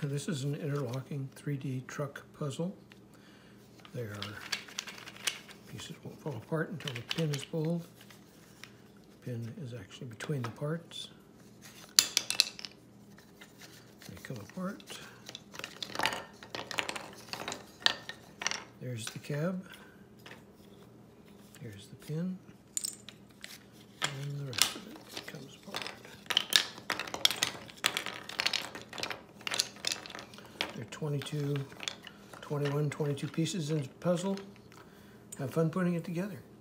This is an interlocking 3D truck puzzle. There are pieces won't fall apart until the pin is pulled. The pin is actually between the parts. They come apart. There's the cab. Here's the pin. And the rest of it comes apart. There are 22 pieces in the puzzle. Have fun putting it together.